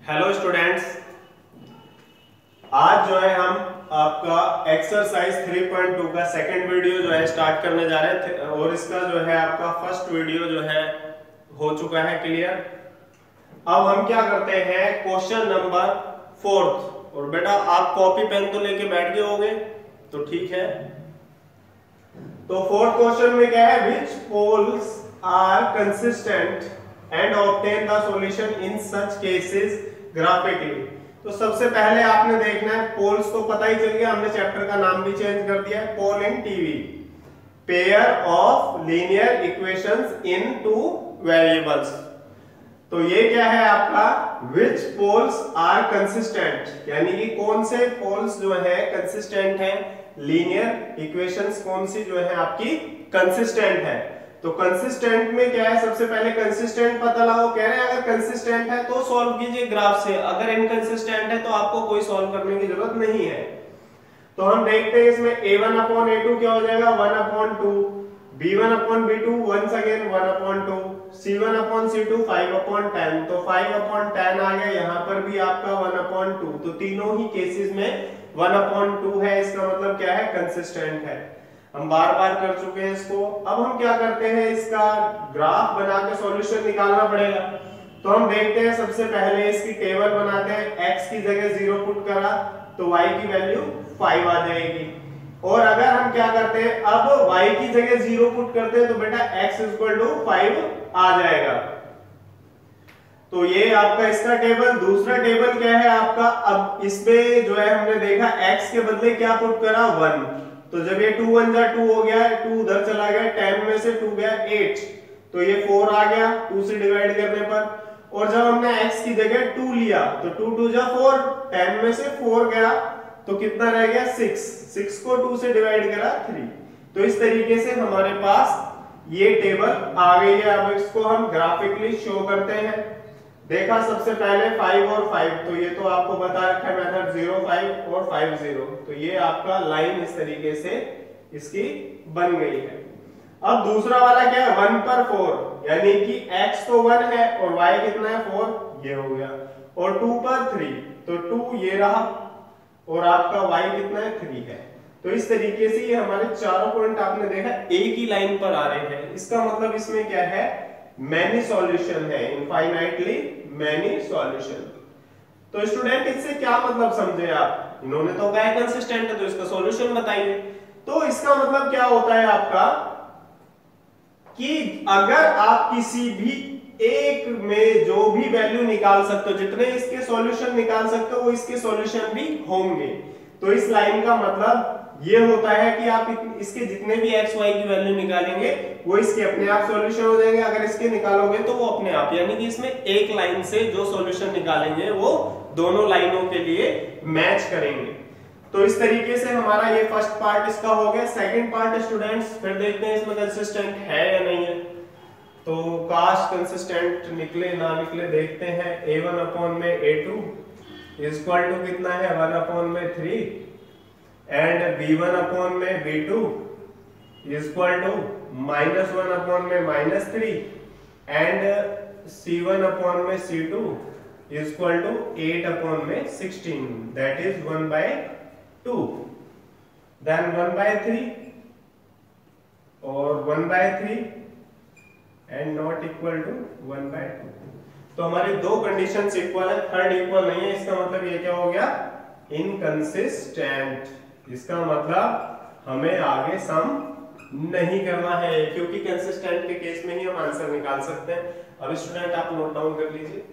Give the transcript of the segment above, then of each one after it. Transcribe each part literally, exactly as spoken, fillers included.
Hello students, आज जो है हम आपका एक्सरसाइज थ्री पॉइंट टू का सेकंड वीडियो जो है स्टार्ट करने जा रहे थे और इसका जो है आपका फर्स्ट वीडियो जो है हो चुका है क्लियर। अब हम क्या करते हैं, क्वेश्चन नंबर फोर्थ। और बेटा आप कॉपी पेन तो लेके बैठ गए होंगे, तो ठीक है। तो फोर्थ क्वेश्चन में क्या है, which poles are consistent and obtain the solution in such cases graphically. तो सबसे पहले आपने देखना है, पोल्स तो पता ही चल गया, हमने चैप्टर का नाम भी चेंज कर दिया है, pole in TV, pair of linear equations in two variables. तो ये क्या है आपका, विच पोल्स आर कंसिस्टेंट, यानी कि कौन से पोल्स जो है कंसिस्टेंट है, लीनियर इक्वेशंस कौन सी जो है आपकी कंसिस्टेंट है। तो कंसिस्टेंट में क्या है, सबसे पहले कंसिस्टेंट पता लगाओ। कह रहे हैं अगर कंसिस्टेंट है तो सॉल्व कीजिए ग्राफ से, अगर इनकंसिस्टेंट है तो आपको कोई सॉल्व करने की जरूरत नहीं है। तो हम देखते हैं इसमें A one upon A two क्या हो जाएगा, one upon two, B one upon B two once again one upon two, C one upon C two five upon ten. तो फाइव अपॉन टेन आ गया, यहाँ पर भी आपका वन अपॉन टू। तो तीनों ही केसेस में वन अपॉन टू है, इसका मतलब क्या है, कंसिस्टेंट है। हम बार बार कर चुके हैं इसको। अब हम क्या करते हैं, इसका ग्राफ बना के सॉल्यूशन निकालना पड़ेगा। तो हम देखते हैं, सबसे पहले इसकी टेबल बनाते हैं। x की जगह जीरो पुट करा तो y की वैल्यू फाइव आ जाएगी। और अगर हम क्या करते हैं, अब y की जगह जीरो पुट करते हैं तो बेटा x इक्वल टू फाइव आ जाएगा। तो ये आपका इसका टेबल। दूसरा टेबल क्या है आपका, अब इसमें जो है हमने देखा x के बदले क्या पुट करा, वन। तो जब ये टू वन जा टू हो गया, टू उधर चला गया, टेन में से टू गया एट, तो ये फोर आ गया टू से डिवाइड करने पर। और जब हमने x की जगह टू लिया तो टू टू जा फोर, टेन में से फोर गया तो कितना रह गया, सिक्स। सिक्स को टू से डिवाइड करा थ्री। तो इस तरीके से हमारे पास ये टेबल आ गई है। अब इसको हम ग्राफिकली शो करते हैं। देखा सबसे पहले फाइव और फाइव, तो ये तो आपको बता रखा है मेथड, जीरो फाइव और फाइव जीरो। तो ये आपका लाइन इस तरीके से इसकी बन गई है। अब दूसरा वाला क्या है, वन पर फोर, यानी कि x तो वन है और y कितना है, फोर, ये हो गया। और टू पर थ्री, तो टू ये रहा और आपका y कितना है, थ्री है। तो इस तरीके से ये हमारे चारों पॉइंट आपने देखा एक ही लाइन पर आ रहे हैं। इसका मतलब इसमें क्या है, मैनी सॉल्यूशन है, इनफाइनाइटली मैनी सॉल्यूशन। तो स्टूडेंट इससे क्या मतलब समझे आप, इन्होंने तो कहा है कंसिस्टेंट है तो इसका सॉल्यूशन बताइए। तो इसका मतलब क्या होता है आपका, कि अगर आप किसी भी एक में जो भी वैल्यू निकाल सकते हो, जितने इसके सॉल्यूशन निकाल सकते हो वो इसके सॉल्यूशन भी होंगे। तो इस लाइन का मतलब ये होता है कि आप इसके जितने भी x y की वैल्यू निकालेंगे वो इसके अपने आप सॉल्यूशन हो जाएंगे। अगर इसके निकालोगे तो वो अपने आप, यानी कि इसमें एक लाइन से जो सॉल्यूशन निकालेंगे वो दोनों लाइनों के लिए मैच करेंगे। तो इस तरीके से हमारा ये फर्स्ट पार्ट इसका हो गया। सेकंड पार्ट स्टूडेंट्स फिर देखते हैं इसमें कंसिस्टेंट है या नहीं है। तो काश कंसिस्टेंट निकले ना निकले देखते हैं। ए वन अपॉन में ए टू इक्वल टू कितना है, वन अपॉन में three, and B one upon में B two equal to minus one upon में minus three, and C one upon में C two equal to eight upon में sixteen, that is one by two, then one by three और one by three and not equal to one by two. तो हमारी दो conditions equal है, third equal नहीं है। इसका मतलब ये क्या हो गया, इनकंसिस्टेंट। इसका मतलब हमें आगे सम नहीं करना है, क्योंकि कंसिस्टेंट के केस में ही हम आंसर निकाल सकते हैं। अब स्टूडेंट आप नोट डाउन कर लीजिए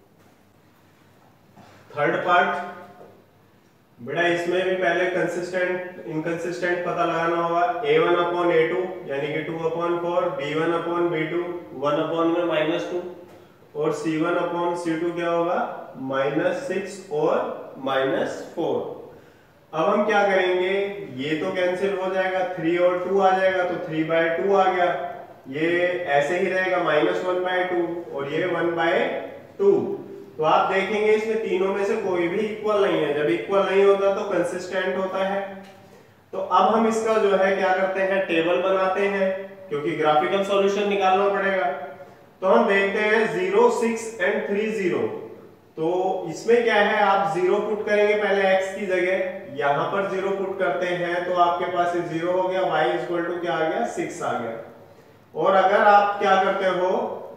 थर्ड पार्ट। बेटा इसमें भी पहले कंसिस्टेंट इनकंसिस्टेंट पता लगाना होगा। A one upon A two यानी कि two upon four, B one upon B two one upon में माइनस टू, और C one upon C two क्या होगा, माइनस सिक्स और माइनस फोर। अब हम क्या करेंगे, ये तो कैंसिल हो जाएगा, थ्री और टू आ जाएगा तो थ्री बाय टू आ गया। ये ऐसे ही रहेगा, माइनस वन बाय टू और ये वन बाय टू। तो आप देखेंगे इसमें तीनों में से कोई भी इक्वल नहीं है। जब इक्वल नहीं होता तो कंसिस्टेंट होता है। तो अब हम इसका जो है क्या करते हैं, टेबल बनाते हैं, क्योंकि ग्राफिकल सॉल्यूशन निकालना पड़ेगा। तो हम देखते हैं zero six and three zero, तो इसमें क्या है, आप जीरो पुट करेंगे पहले x की जगह, यहां पर जीरो पुट करते हैं तो आपके पास ये जीरो हो गया, y इक्वल टू क्या आ गया, सिक्स आ गया। और अगर आप क्या करते हो,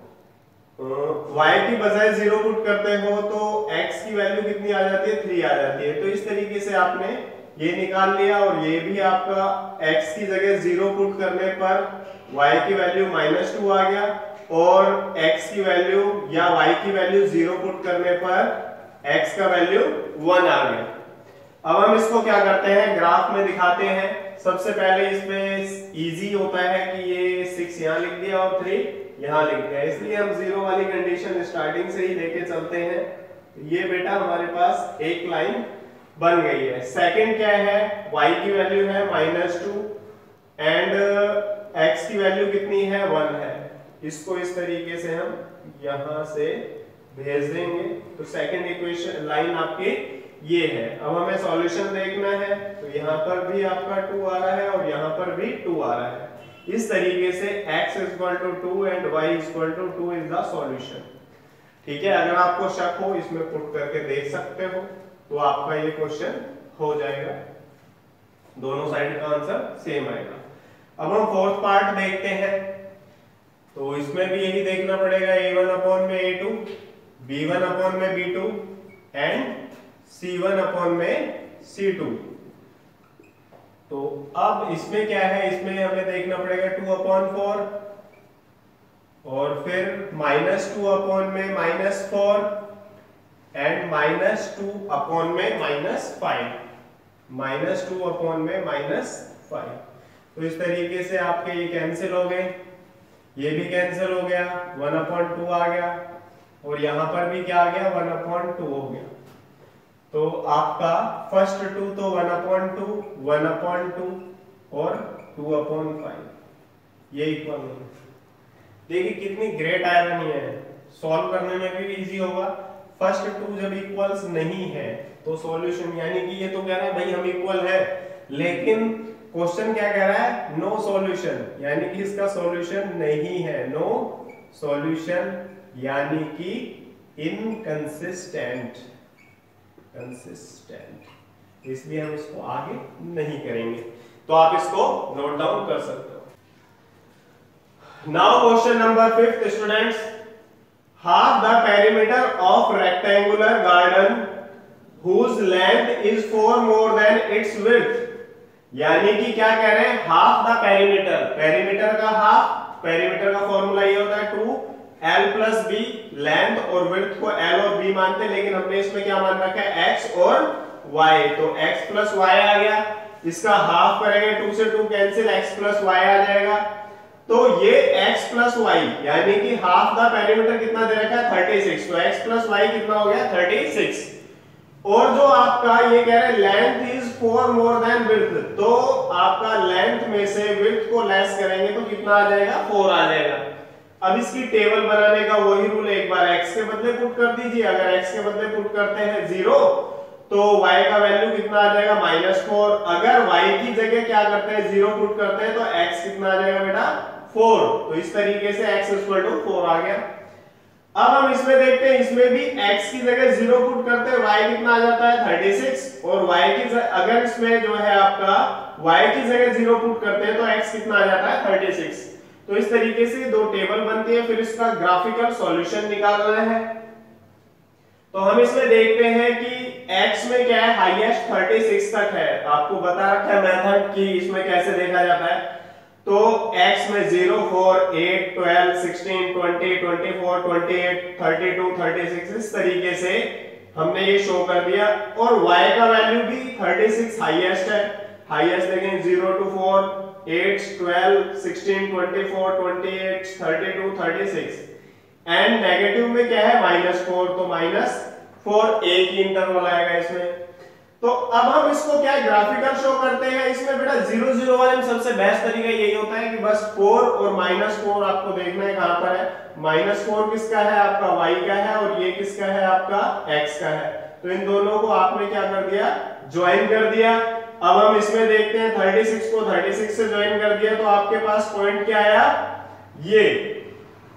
y की बजाय जीरो पुट करते हो तो x की वैल्यू कितनी आ जाती है, थ्री आ जाती है। तो इस तरीके से आपने ये निकाल लिया, और ये भी आपका x की जगह जीरो पुट करने पर y की वैल्यू माइनस टू आ गया, और x की वैल्यू या y की वैल्यू जीरो पुट करने पर x का वैल्यू वन आ गया। अब हम इसको क्या करते हैं, ग्राफ में दिखाते हैं। सबसे पहले इसमें इजी होता है कि ये सिक्स यहाँ लिख दिया और थ्री यहाँ लिख दिया, इसलिए हम जीरो वाली कंडीशन स्टार्टिंग से ही लेके चलते हैं। ये बेटा हमारे पास एक लाइन बन गई है। सेकंड क्या है, y की वैल्यू है माइनस टू एंड x की वैल्यू कितनी है, वन है। इसको इस तरीके से हम यहां से भेज देंगे, तो सेकंड इक्वेशन लाइन आपकी ये है। अब हमें सॉल्यूशन देखना है, तो यहाँ पर भी आपका टू आ रहा है और यहाँ पर भी टू आ रहा है। इस तरीके से x equal to two and y equal to two is the solution. ठीक है, अगर आपको शक हो इसमें पुट करके देख सकते हो, तो आपका ये क्वेश्चन हो जाएगा, दोनों साइड का आंसर सेम आएगा। अब हम फोर्थ पार्ट देखते हैं, तो इसमें भी यही देखना पड़ेगा, ए वन अपॉन में A two, B one upon में B two and C one upon में सी टू। तो अब इसमें क्या है, इसमें हमें देखना पड़ेगा टू अपॉन फोर, और फिर माइनस टू अपॉन में minus four and minus two upon में minus five, minus two upon में माइनस फाइव। तो इस तरीके से आपके ये कैंसिल हो गए, ये भी कैंसिल हो गया, वन अपॉन टू आ गया, और यहां पर भी क्या आ गया, वन अपॉन टू हो गया। तो आपका फर्स्ट टू तो one upon two, one upon two और टू अपॉन फाइव, ये इक्वल हो गया। देखिए कितनी ग्रेट आयरनी है, सॉल्व करने में भी इजी होगा। फर्स्ट टू जब इक्वल्स नहीं है तो सॉल्यूशन, यानी कि ये तो कह रहा है भाई हम इक्वल है, लेकिन क्वेश्चन क्या कह रहा है, नो सॉल्यूशन, यानी कि इसका सॉल्यूशन नहीं है, नो सॉल्यूशन यानी कि इनकंसिस्टेंट, कंसिस्टेंट, इसलिए हम इसको आगे नहीं करेंगे। तो आप इसको नोट डाउन कर सकते हो। Now question number fifth students, half the perimeter of rectangular garden whose length is four more than its width, यानी कि क्या कह रहे हैं, हाफ द पेरीमीटर, पेरीमीटर का हाफ, पेरीमीटर का फॉर्मूला ये होता है two L plus B, length और विड्थ को एल और बी मानते हैं, लेकिन हमने इसमें क्या मान रखा है, एक्स और वाई, तो एक्स प्लस वाई आ गया। इसका हाफ करेंगे, टू से two cancel, X plus Y आ जाएगा। तो ये x प्लस वाई यानी कि हाफ द पेरीमीटर कितना दे रखा है, थर्टी सिक्स, तो x प्लस वाई कितना हो गया, थर्टी सिक्स। और जो आपका ये कह रहे हैं length is four more than width, तो आपका लेंथ में से विड्थ को लेस करेंगे तो कितना आ जाएगा, फोर आ जाएगा। अब इसकी टेबल बनाने का वही रूल है, एक बार x के बदले पुट कर दीजिए, अगर x के बदले पुट करते हैं जीरो तो y का वैल्यू कितना आ जाएगा, माइनस फोर। अगर y की जगह क्या करते हैं, जीरो पुट करते हैं तो x कितना आ जाएगा बेटा, फोर। तो इस तरीके से x इक्वल टू फोर आ गया। अब हम इसमें देखते हैं, इसमें भी x की जगह जीरो पुट करते हैं, y कितना आ जाता है, थर्टी सिक्स, और y की जगह, अगर इसमें जो है आपका y की जगह जीरो पुट करते हैं तो x कितना आ जाता है, थर्टी सिक्स। तो इस तरीके से दो टेबल बनती है, फिर इसका ग्राफिकल सॉल्यूशन निकालना है। तो हम इसमें देखते हैं कि x में क्या है, हाईएस्ट थर्टी सिक्स तक है, आपको बता रखा है मेथड कि इसमें कैसे देखा जाता है। तो x में zero, four, eight, twelve, sixteen, twenty, twenty four, twenty eight, thirty two, thirty six, इस तरीके से हमने ये शो कर दिया। और y का वैल्यू भी थर्टी सिक्स हाईएस्ट है, हाईएस्ट देखें zero two four, eight, twelve, sixteen, twenty four, twenty eight, thirty two, thirty six, and negative में क्या है, माइनस फोर, तो माइनस फोर, एक ही इंटरवल आएगा इसमें। तो अब हम इसको क्या ग्राफिकल शो करते हैं। इसमें बेटा जीरो जीरो वाले में सबसे बेस्ट तरीका यही होता है कि बस फोर और माइनस फोर आपको देखना है कहां पर है। माइनस फोर किसका है, आपका y का है, और ये किसका है, आपका x का है। तो इन दोनों को आपने क्या कर दिया, ज्वाइन कर दिया। अब हम इसमें देखते हैं छत्तीस को छत्तीस से ज्वाइन कर दिया तो आपके पास पॉइंट क्या आया, ये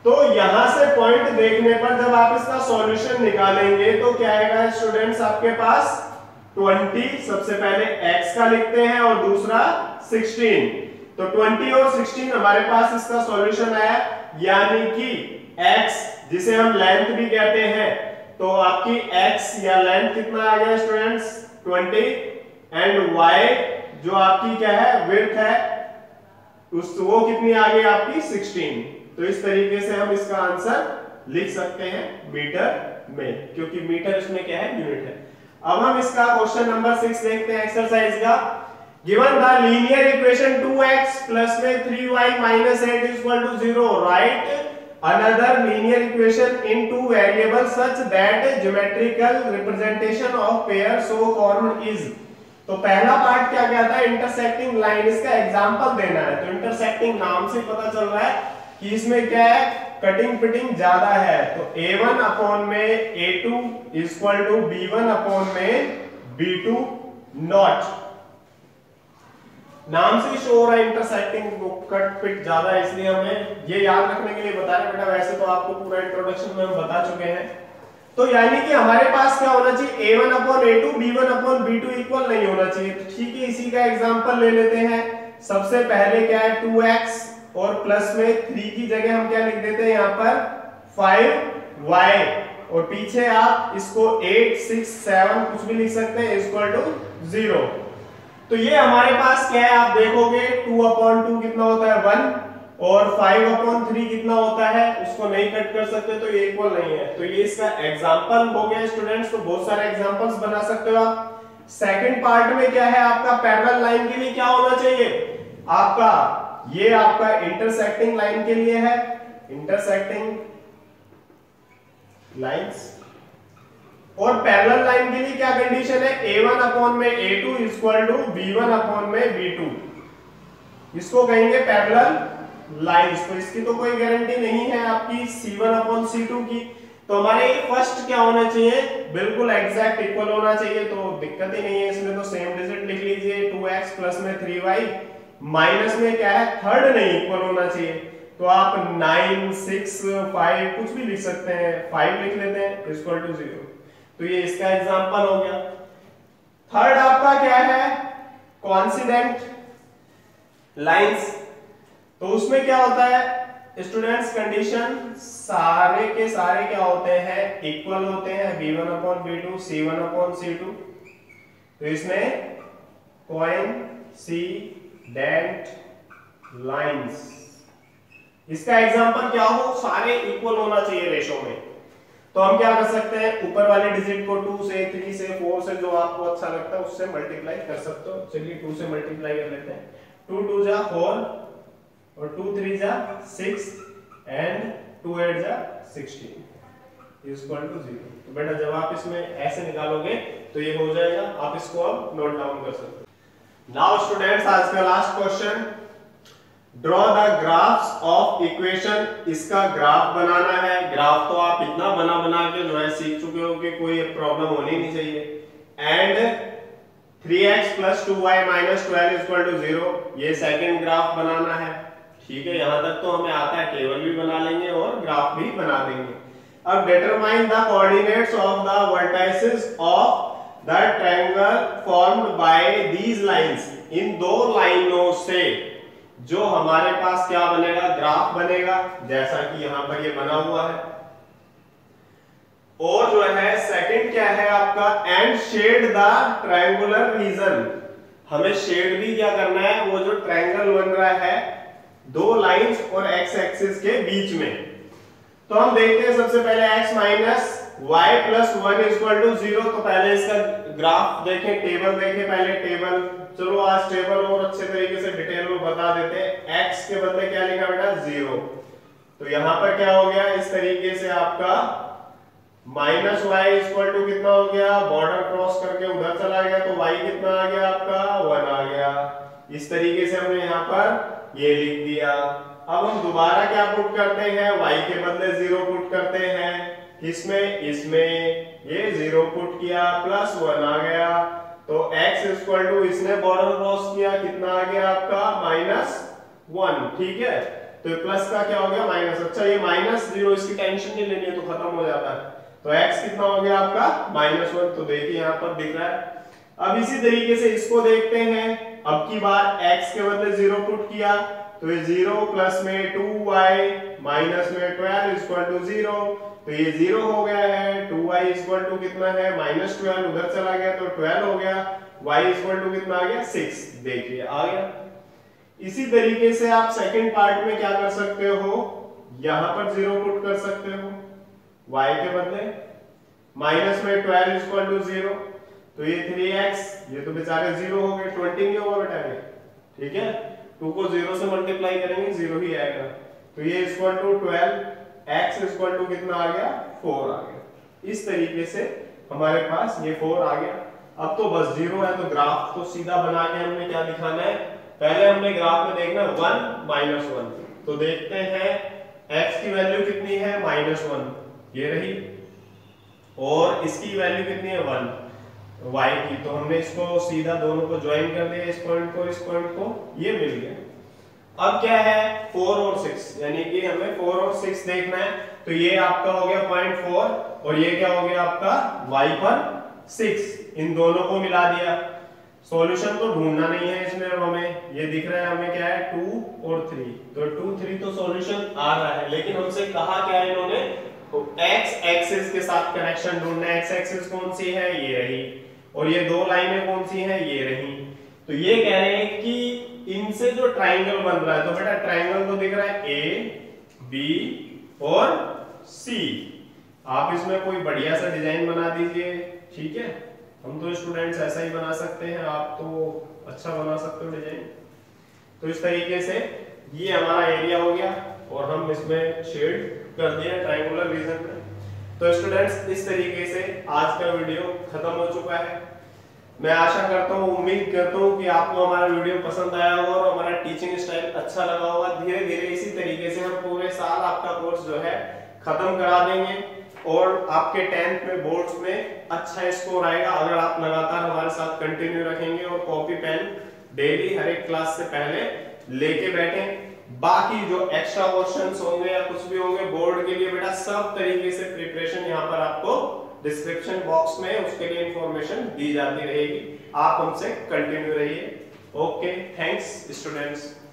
तो यहां से पॉइंट देखने पर जब आप इसका सॉल्यूशन निकालेंगे तो क्या आएगा स्टूडेंट्स आपके पास बीस, सबसे पहले x का लिखते हैं और दूसरा सोलह। तो बीस और सोलह हमारे पास इसका सॉल्यूशन आया, यानी कि x जिसे हम लेंथ भी कहते हैं, तो आपकी x या लेंथ कितना आ गया स्टूडेंट्स बीस, एंड y जो आपकी क्या है विड्थ है उस वो कितनी आ गई आपकी सोलह। तो इस तरीके से हम इसका आंसर लिख सकते हैं मीटर में, क्योंकि मीटर इसमें क्या है यूनिट है। अब हम इसका क्वेश्चन नंबर सिक्स देखते हैं एक्सरसाइज का। Given the linear equation two X plus में three Y minus eight is equal to zero, write another linear equation in two variable such that geometrical representation of pair so formed is. तो पहला part क्या कहता है intersecting line, इसका example देना है। तो इंटरसेक्टिंग नाम से पता चल रहा है कि इसमें क्या है कटिंग फिटिंग ज्यादा है। तो ए वन अपॉन में A two equal to B one upon में बी टू नॉट, नाम से शो हो रहा है इंटरसेक्टिंग कट फिट ज्यादा है, इसलिए हमें ये याद रखने के लिए बता रहे बेटा, वैसे तो आपको पूरा इंट्रोडक्शन में हम बता चुके हैं। तो यानी कि हमारे पास क्या होना चाहिए A one upon A two B one upon B two equal नहीं होना चाहिए। तो ठीक है, इसी का एग्जांपल ले लेते हैं। सबसे पहले क्या है टू एक्स और प्लस में थ्री की जगह हम क्या लिख देते हैं यहाँ पर फाइव वाई, और पीछे आप इसको एट सिक्स सेवन कुछ भी लिख सकते हैं इक्वल टू जीरो। तो ये हमारे पास क्या है आप देखोगे टू अपॉन टू कितना होता है वन, और फाइव अपॉन थ्री कितना होता है उसको नहीं कट कर सकते, तो ये इक्वल नहीं है। तो ये इसका एग्जांपल हो गया स्टूडेंट्स। तो बहुत सारे एग्जांपल्स बना सकते हो आप। सेकंड पार्ट में क्या है आपका पैरेलल लाइन के लिए क्या होना चाहिए आपका, ये आपका इंटरसेक्टिंग लाइन के लिए है, इंटरसेक्टिंग लाइंस। और पैरेलल लाइन के लिए क्या कंडीशन है ए वन अपॉन में A two equal to B one upon में बी टू, इसको कहेंगे पैरेलल लाइंस। तो इसकी तो कोई गारंटी नहीं है आपकी C one upon C two की। तो हमारे फर्स्ट क्या होना चाहिए बिल्कुल एग्जैक्ट इक्वल होना चाहिए, तो दिक्कत ही नहीं है इसमें। तो सेम डिजिट लिख लीजिए टू एक्स प्लस में थ्री वाई माइनस में क्या है थर्ड नहीं इक्वल होना चाहिए। तो आप नाइन सिक्स फाइव कुछ भी लिख सकते हैं, फाइव लिख लेते हैं इक्वल टू जीरो। तो ये इसका एग्जांपल हो गया। थर्ड आपका क्या है कोइंसिडेंट लाइंस। तो उसमें क्या होता है स्टूडेंट्स कंडीशन सारे के सारे क्या होते हैं इक्वल होते हैं, B one upon B two C one upon C two. तो इसमें कोइंसिडेंट लाइंस, इसका एग्जांपल क्या हो सारे इक्वल होना चाहिए रेशो में। तो हम क्या कर सकते हैं ऊपर वाले डिजिट को टू से थ्री से फोर से जो आपको अच्छा लगता है उससे मल्टीप्लाई कर सकते हो। चलिए टू से मल्टीप्लाई कर लेते हैं। टू टू जा फोर और टू थ्री जा सिक्स एंड टू एट जा सिक्सटीन इक्वल टू जीरो। तो बेटा जब आप इसमें ऐसे निकालोगे तो ये हो जाएगा, आप इसको अब नोट डाउन कर सकते हो। नाउ स्टूडेंट्स आज का last question, draw the graphs of equation. इसका ग्राफ बनाना है। ग्राफ तो आप इतना बना बना के जो है सीख चुके हो कि कोई प्रॉब्लम होनी नहीं चाहिए। And three X plus two Y minus twelve equal to zero, ये सेकंड ग्राफ बनाना है। ठीक है, यहां तक तो हमें आता है, टेबल भी बना लेंगे और ग्राफ भी बना देंगे। अब determine the coordinates of the vertices of the triangle formed by these lines. इन दो लाइनों से जो हमारे पास क्या बनेगा ग्राफ बनेगा, जैसा कि यहां पर ये बना हुआ है। और जो है सेकंड क्या है आपका and shade the triangular region. हमें शेड भी क्या करना है, वो जो ट्रायंगल बन रहा है दो लाइंस और एक्स एक्सिस के बीच में। तो हम देखते हैं सबसे पहले x minus Y plus one equal to zero. तो पहले इसका ग्राफ देखें, टेबल देखें पहले टेबल। चलो आज टेबल और अच्छे तरीके से डिटेल में बता देते हैं। x के बदले क्या लिखा बेटा जीरो। तो यहां पर क्या हो गया इस तरीके से आपका माइनस वाई इक्वल टू कितना हो गया, बॉर्डर क्रॉस करके उधर चला गया तो y कितना आ गया आपका वन आ गया। इस तरीके से हमने यहाँ पर ये लिख दिया। अब हम दोबारा क्या पुट करते हैं, y के बदले जीरो पुट करते हैं। इसमें इसमें ये जीरो पुट किया प्लस वन आ गया। तो x इक्वल टू इसने बॉर्डर क्रॉस किया कितना आ गया आपका माइनस वन। ठीक है, तो ये प्लस का क्या हो गया माइनस। अच्छा ये माइनस जीरो, इसकी टेंशन नहीं लेनी है तो खत्म हो जाता है। तो x कितना हो गया आपका माइनस वन, तो देखिए यहाँ पर दिख रहा है। अब इसी तरीके से इसको देखते हैं, अब की बार x के बदले जीरो पुट किया तो ये जीरो प्लस में टू वाई माइनस में ट्वेल्व इक्वल टू जीरो, तो ये जीरो हो गया है। टू वाई इक्वल टू कितना है माइनस ट्वेल्व, उधर चला गया तो ट्वेल्व हो गया, y इक्वल टू कितना आ गया सिक्स, देखिए आ गया। इसी तरीके से आप सेकंड पार्ट में क्या कर सकते हो, यहां पर जीरो पुट कर सकते हो y के बदले, माइनस में ट्वेल्व इक्वल टू जीरो, तो ये थ्री एक्स, ये तो बेचारे जीरो हो गए, ट्वेंटी नहीं होगा बेटा ये, ठीक है। टू को जीरो से मल्टीप्लाई करेंगे जीरो ही आएगा, तो ये equal to twelve, x equal to कितना आ गया फोर आ गया। इस तरीके से हमारे पास ये फोर आ गया। अब तो बस जीरो है तो ग्राफ तो सीधा बना के हमने क्या दिखाना है, पहले हमने ग्राफ में देखना वन माइनस वन, तो देखते हैं x की वैल्यू कितनी है माइनस वन, ये रही, और इसकी वैल्यू कितनी है वन y की, तो हमने इसको सीधा दोनों को ज्वाइन कर दिया, इस पॉइंट को इस पॉइंट को, ये मिल गया। अब क्या है फोर और सिक्स, यानी कि हमें फोर और सिक्स देखना है, तो ये आपका हो गया पॉइंट फोर और ये क्या हो गया आपका y पर सिक्स, इन दोनों को मिला दिया। सॉल्यूशन तो ढूंढना नहीं है इसमें, अब हमें ये दिख रहा है हमें क्या है टू और थ्री, तो टू थ्री तो सॉल्यूशन आ रहा है, लेकिन हमसे कहा क्या है इन्होंने, तो x एक्सिस के साथ कनेक्शन ढूंढना है। x एक्सिस कौन सी है, ये रही, और ये दो लाइनें कौन सी हैं, ये रही। तो ये कह रहे हैं कि इनसे जो ट्रायंगल बन रहा है, तो बेटा ट्रायंगल तो दिख रहा है ए बी और सी, आप इसमें कोई बढ़िया सा डिजाइन बना दीजिए, ठीक है। हम तो स्टूडेंट्स ऐसा ही बना सकते हैं, आप तो अच्छा बना सकते हो डिजाइन। तो इस तरीके से ये हमारा एरिया हो गया और हम इसमें शेड कर दिया ट्रायंगुलर रीजन में। तो स्टूडेंट्स इस तरीके से आज का वीडियो खत्म हो चुका है। मैं आशा करता हूँ, उम्मीद करता हूँ कि आपको हमारा वीडियो पसंद आया होगा और हमारा टीचिंग स्टाइल अच्छा लगा होगा। धीरे धीरे इसी तरीके से हम पूरे साल आपका कोर्स जो है खत्म करा देंगे और आपके टेंथ में बोर्ड्स में अच्छा स्कोर आएगा अगर आप लगातार हमारे साथ कंटिन्यू रखेंगे और कॉपी पेन डेली हर एक क्लास से पहले लेके बैठे। बाकी जो एक्स्ट्रा क्वेश्चंस होंगे या कुछ भी होंगे बोर्ड के लिए बेटा, सब तरीके से प्रिपरेशन यहाँ पर आपको डिस्क्रिप्शन बॉक्स में उसके लिए इंफॉर्मेशन दी जाती रहेगी। आप हमसे कंटिन्यू रहिए। Okay, thanks students.